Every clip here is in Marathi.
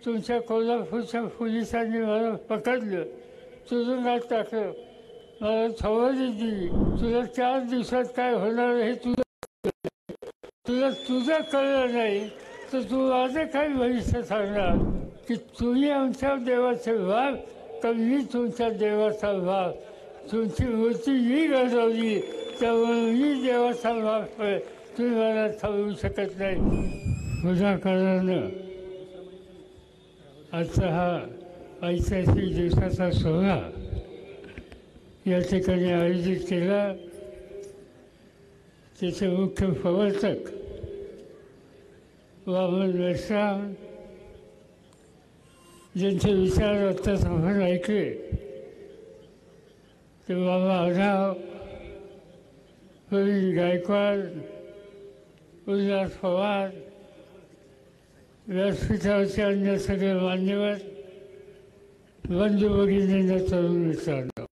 तुमच्या कोल्हापूरच्या पोलिसांनी मला पकडलं, तुरुंगात टाकलं, मला खबरही दिली, तुला 4 दिवसात काय होणार हे तुझं कळलं नाही तर तू माझं काय भविष्य सांगणार की तुम्ही आमच्या देवाचे भाग का मी तुमच्या देवाचा भाग. तुमची मूर्ती मी घडवली त्यामुळे मी देवाचा भाग होय, तुम्ही मला थांबवू शकत नाही. पुढाकारानं आजचा हा ऐतिहासिक दिवसाचा सोहळा या ठिकाणी आयोजित केला. त्याचे मुख्य प्रवर्तक वामन मेश्राम, ज्यांचे विचार आत्ताच आपण ऐकले ते बाबा आढाव, प्रवीण गायकवाड, उल्हास पवार, व्यासपीठावरचे अन्य सगळे मान्यवर, बंधू भगिनींना, तरुण मित्रांनो,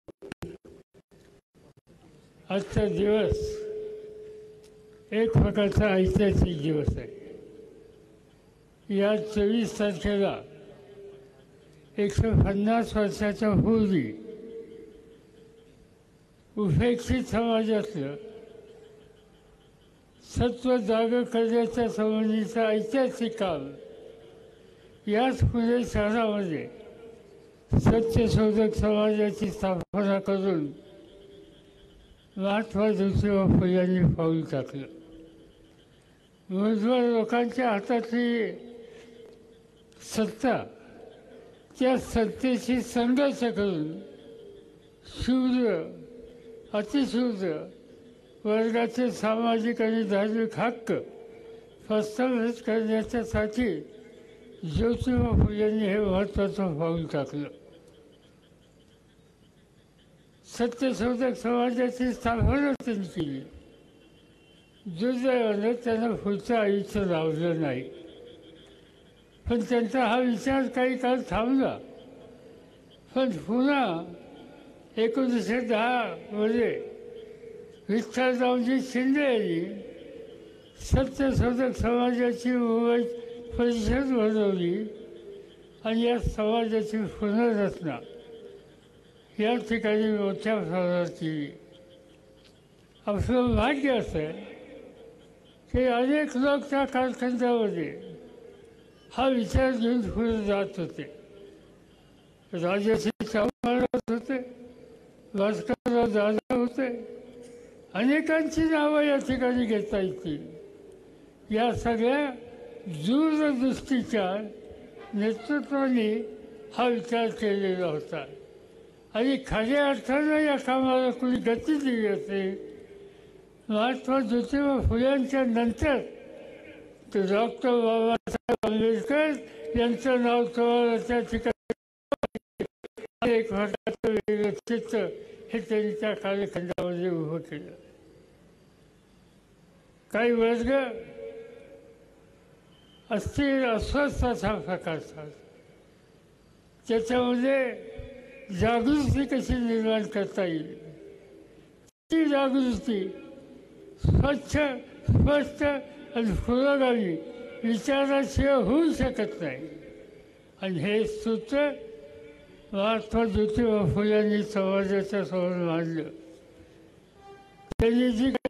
आजचा दिवस एक प्रकारचा ऐतिहासिक दिवस आहे. या 24 तारखेला 150 वर्षाच्या पूर्वी उपेक्षित समाजातलं सत्व जाग करण्याच्या संबंधीचा ऐतिहासिक काळ याच पुणे शहरामध्ये सत्यशोधक समाजाची स्थापना करून महात्मा ज्योतिबा फुल्यांनी पाऊल टाकलं. मूलभूत लोकांच्या हातातली सत्ता, त्या सत्तेशी संघर्ष करून शूद्र, अतिशूद्र वर्गाचे सामाजिक आणि धार्मिक हक्क प्रस्थापित करण्याच्यासाठी ज्योतिबा फुलेंनी हे महत्त्वाचं पाऊल टाकलं. सत्यशोधक समाजाची स्थापना त्यांनी केली. दुर्दैवानं त्यांना पुढचं आयुष्य लावलं नाही, पण त्यांचा हा विचार काही काळ थांबला. पण पुन्हा 1910 मध्ये विठ्ठलरावजी शिंदे यांनी सत्यशोधक समाजाची मुंबईत परिषद भरवली आणि या समाजाची पुनर्रचना या ठिकाणी मोठ्या प्रमाणात केली. आपलं भाग्य असं आहे की अनेक लोक त्या कालखंडामध्ये हा विचार घेऊन पुढे जात होते. राजाचे महाराज होते, भास्करराव दादा होते, अनेकांची नावं या ठिकाणी घेता येतील. या सगळ्या दूरदृष्टीच्या नेतृत्वाने हा विचार केलेला होता आणि खऱ्या अर्थानं या कामाला कुणी गती दिली असेल महात्मा ज्योतिबा फुल्यांच्या नंतर डॉक्टर बाबासाहेब आंबेडकर यांचं नाव तुम्हाला त्या ठिकाणी एक प्रकारचं व्यक्तित्व हे त्यांनी त्या कालखंडामध्ये उभं केलं. काही वर्ग अस्थिर अस्वस्थ अशा प्रकारचा त्याच्यामध्ये जागृती कशी निर्माण करता येईल, ती जागृती स्वच्छ, स्पष्ट आणि पुरोगामी विचाराशिवाय होऊ शकत नाही. आणि हे सूत्र महात्मा ज्योतिबा फुल्यांनी समाजाच्या समोर मांडलं. त्यांनी जी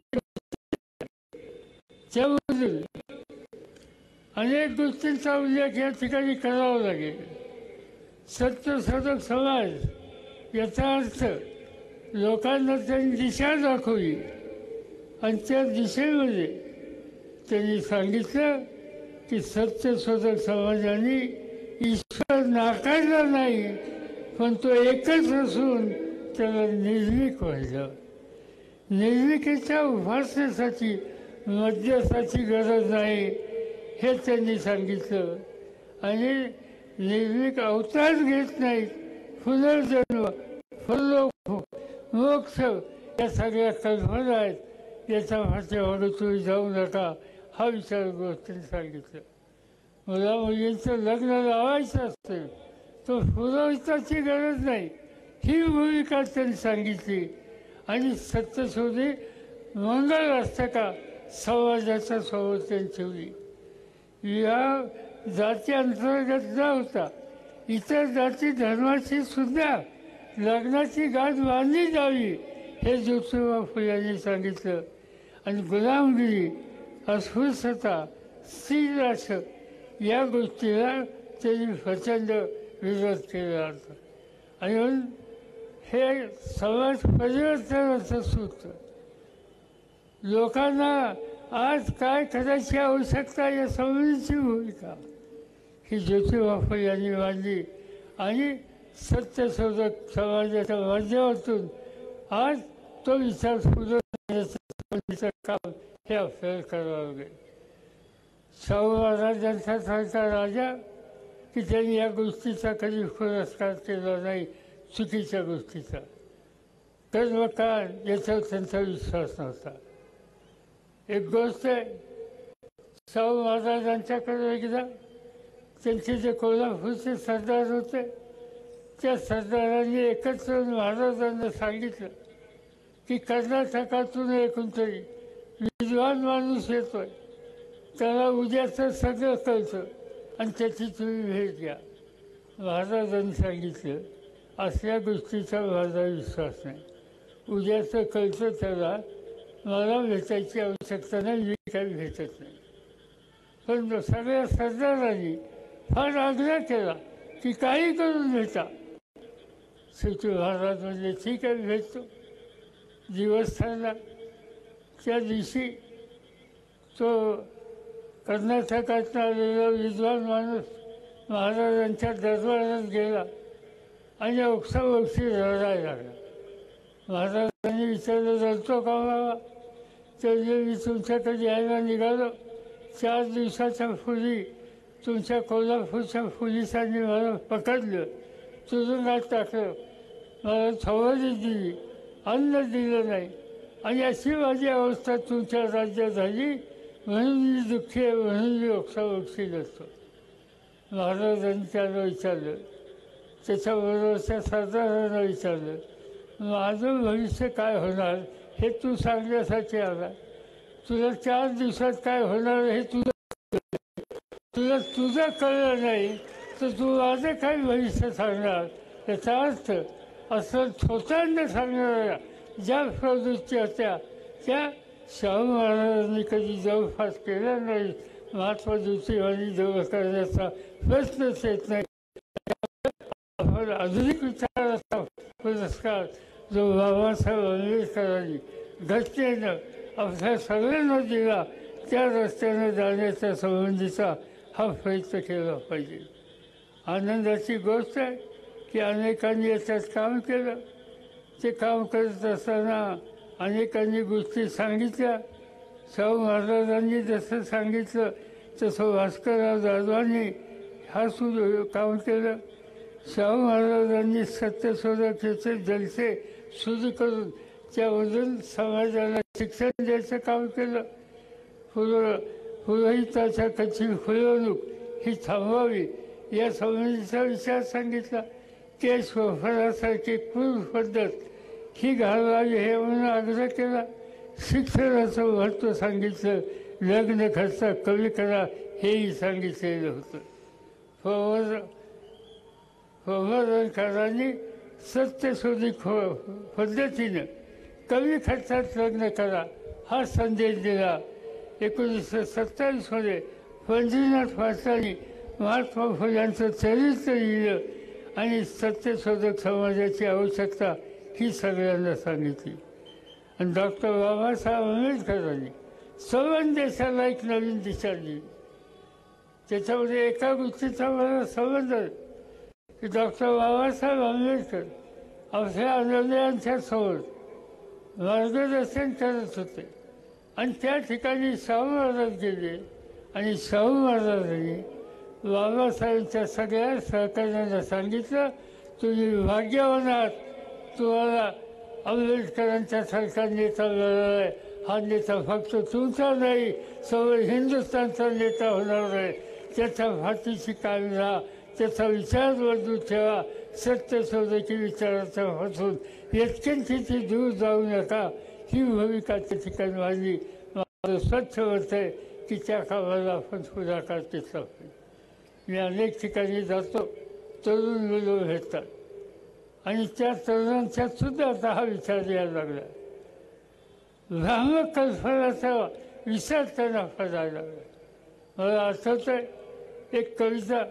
त्यामधून अनेक गोष्टींचा उल्लेख या ठिकाणी करावा लागेल. सत्यशोधक समाज याचा अर्थ लोकांना त्यांनी दिशा दाखवली आणि त्या दिशेमध्ये त्यांनी सांगितलं की सत्यशोधक समाजाने ईश्वर नाकारला नाही, पण तो एकच असून त्याला निर्मिक व्हायला. निर्मिकेच्या उपासनेसाठी मध्यस्थाची गरज नाही हे त्यांनी सांगितलं. आणि निर्मिक अवतार घेत नाहीत, पुनर्जन्म, परलोक, मोक्ष या सगळ्या कल्पना आहेत. याच्या पाठीमागे तुम्ही जाऊ नका हा विचार गोष्टींनी सांगितलं. मुला मुलींचं लग्न लावायचं असतं तो पुरोहिताची गरज नाही ही भूमिका त्यांनी सांगितली. आणि सत्यशोधी मंगल असतं का समाजाच्या समोर त्यांनी ठेवली. या जाती अंतर्गत न होता इतर जाती धर्माची सुद्धा लग्नाची गाठ बांधली जावी हे ज्योतिबा फुल्यांनी सांगितलं. आणि गुलामगिरी, अस्पृश्यता, स्त्रीराश या गोष्टीला त्यांनी प्रचंड विरोध केला होता. आणि म्हणून हे समाज परिवर्तनाचं सूत्र. लोकांना आज काय करायची आवश्यकता या संबंधीची भूमिका ही ज्योतिबा फुले यांनी मांडली. आणि सत्यशोधक समाजाच्या माध्यमातून आज तो विचार सुधारण्याचं काम हे आपल्याला करावं लागेल. शाहू महाराजांचा सारखा राजा की त्यांनी या गोष्टीचा कधी पुरस्कार केला नाही, चुकीच्या गोष्टीचा. कर्मकांड याच्यावर त्यांचा विश्वास नव्हता. एक गोष्ट आहे, शाहू महाराजांच्याकडे एकदा त्यांचे जे कोल्हापूरचे सरदार होते त्या सरदारांनी एकत्र महाराजांना सांगितलं की कर्नाटकातून एकूण तरी विद्वान माणूस येतोय, त्याला उद्याचं सगळं कळतं आणि त्याची तुम्ही भेट घ्या. महाराजांनी सांगितलं असल्या गोष्टीचा माझा विश्वास नाही. उद्याचं कळतं त्याला मला भेटायची आवश्यकता नाही, मी काही भेटत नाही. पण सगळ्या सरदारांनी फार आग्रह केला की काही करून भेटा. शेवटी महाराज म्हणजे ठीक आहे भेटतो. दिवस ठरला. त्या दिवशी तो कर्नाटकातून आलेला विद्वान माणूस महाराजांच्या दरबारात गेला आणि ओक्साबोक्शी रडायला लागला. महाराजांनी विचारलं रडतो का बाबा? तर मी तुमच्याकडे यायला निघालो, 4 दिवसाच्या पूर्वी तुमच्या कोल्हापूरच्या पोलिसांनी मला पकडलं, तुरुंगात टाकलं, मला सवारी दिली, अन्न दिलं नाही आणि अशी माझी अवस्था तुमच्या राज्यात झाली म्हणून मी दुःखी आहे, म्हणून मी ओक्साबोक्शी नसतो. महाराजांनी त्याला विचारलं, त्याच्याबरोबरच्या सरदारांना विचारलं, माझं भविष्य काय होणार हे तू सांगण्यासाठी आला. तुला 4 दिवसात काय होणार हे तुझं कळलं नाही तर तू माझं काय भविष्य सांगणार. याचा अर्थ असं स्वतःनं सांगणाऱ्या ज्या प्रवृत्ती होत्या त्या शाहू महाराजांनी कधी जवळपास केल्या नाही. महात्मा ज्योतिबांनी जवळ करण्याचा प्रश्नच येत नाही. आपण आधुनिक विचाराचा पुरस्कार जो बाबासाहेब आंबेडकरांनी घटनेनं आपल्या सगळ्यांना दिला त्या रस्त्यानं जाण्याच्या संबंधीचा हा प्रयत्न केला पाहिजे. आनंदाची गोष्ट आहे की अनेकांनी याच्यात काम केलं. ते काम करत असताना अनेकांनी गोष्टी सांगितल्या. शाहू महाराजांनी जसं सांगितलं तसं भास्करराव जाधवांनी हा काम केलं. शाहू महाराजांनी सत्यशोधकाचे जलसे सुरू करून त्यामधून समाजाला शिक्षण द्यायचं काम केलं. पुरोहिताच्या कच्ची फुलवणूक ही थांबवावी या संबंधीचा विचार सांगितला. केस वफरासारखी क्रूर पद्धत ही घालवावी हे म्हणून आग्रह केला. शिक्षणाचं महत्त्व सांगितलं. लग्न खर्च कमी करा हेही सांगितलेलं होतं. प्रबोधनकारांनी सत्यशोधिक पद्धतीनं कमी खर्चात लग्न करा हा संदेश दिला. 1927मध्ये पंढरीनाथ पाटलांनी महात्मा फुल्यांचं चरित्र लिहिलं आणि सत्यशोधक समाजाची आवश्यकता ही सगळ्यांना सांगितली. आणि डॉक्टर बाबासाहेब आंबेडकरांनी संबंध देशाला एक नवीन दिशा दिली. त्याच्यामध्ये एका गोष्टीचा मला संबंध आहे की डॉक्टर बाबासाहेब आंबेडकर आपल्या अनुयायांच्या समोर मार्गदर्शन करत होते आणि त्या ठिकाणी शाहू महाराज गेले आणि शाहू महाराजांनी बाबासाहेबांच्या सगळ्या सहकार्यांना सांगितलं, तुम्ही भाग्यवान आहात, तुम्हाला आंबेडकरांच्या सारखा नेता मिळाला आहे. हा नेता फक्त तुमचा नाही, सर्व हिंदुस्थानचा नेता होणार आहे. त्याच्या फाटीशी कायम राहा, त्याचा विचार बदलून ठेवा, सत्यशोधकी विचाराचा पासून यत्किंचित दूर जाऊ नका ही भूमिका त्या ठिकाणी मांडली. माझं स्वच्छ मत आहे की त्या कामाला आपण पुढाकार घेतला पाहिजे. मी अनेक ठिकाणी जातो, तरुण मुलं भेटतात आणि त्या तरुणांच्यात सुद्धा आता हा विचार यायला लागला. भ्रामक कल्पनाचा विचार त्यांना करायला लागला. मला आठवतं आहे एक कविता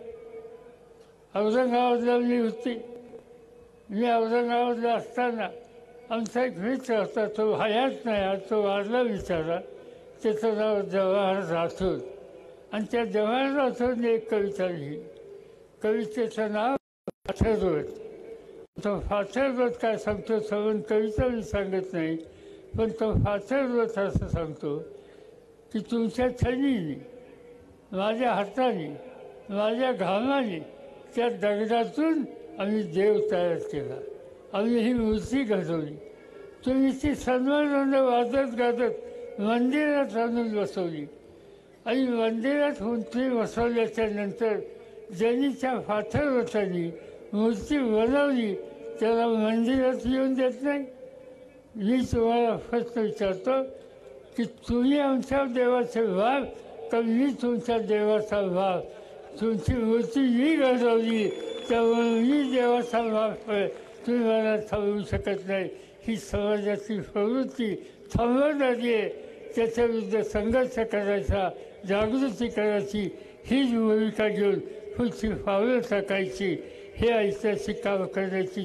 औरंगाबादला मी होती. मी औरंगाबादला असताना आमचा एक मित्र होता, तो हयात नाही, आज तो वारला विचारा. त्याचं नाव जवाहर राठोड. आणि त्या जवाहर राठोडने एक कविता लिहिली. कवितेचं नाव फाथरगोत. तो फाथरगोत काय सांगतो सवन कविता मी सांगत नाही, पण तो फाथरगोत असं सांगतो की तुमच्या छडीने, माझ्या हाताने, माझ्या घामाने त्या दगडातून आम्ही देव तयार केला, आम्ही ही मूर्ती घडवली. तुम्ही ती सन्मानानं वाजत गाजत मंदिरात आणून बसवली आणि मंदिरात उंची बसवल्याच्या नंतर ज्यांनी त्या फाथरगोतांनी मूर्ती बनवली त्याला मंदिरात येऊन देत नाही. मी तुम्हाला प्रश्न विचारतो की तुम्ही आमच्या देवाचे व्हाल तर मी तुमच्या देवाचा व्हाल. तुमची मूर्ती मी घडवली त्यामुळे मी देवाचा व्हाल तुम्ही मला थांबवू शकत नाही. ही समाजाची प्रवृत्ती थांबवून आली आहे. त्याच्या विरुद्ध संघर्ष करायचा, जागृती करायची, हीच भूमिका घेऊन पुढची पावलं टाकायची. हे ऐतिहासिक काम करण्याची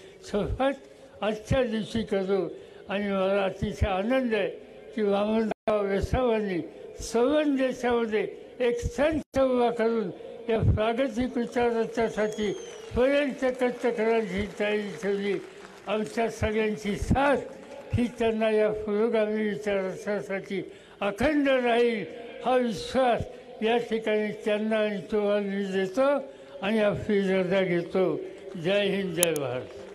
शपथ आजच्या दिवशी करू. आणि मला अतिशय आनंद आहे की वामनराव वेसावांनी सवन देशामध्ये एक संत उभा करून या प्रागतिक विचाराच्यासाठी पर्यंत कष्ट करण्याची तयारी ठेवली. आमच्या सगळ्यांची साथ ही त्यांना या पुरोगामी विचारासाठी अखंड राहील हा विश्वास या ठिकाणी त्यांना आणि तुम्हाला मी देतो आणि आपली रजा घेतो. जय हिंद, जय भारत.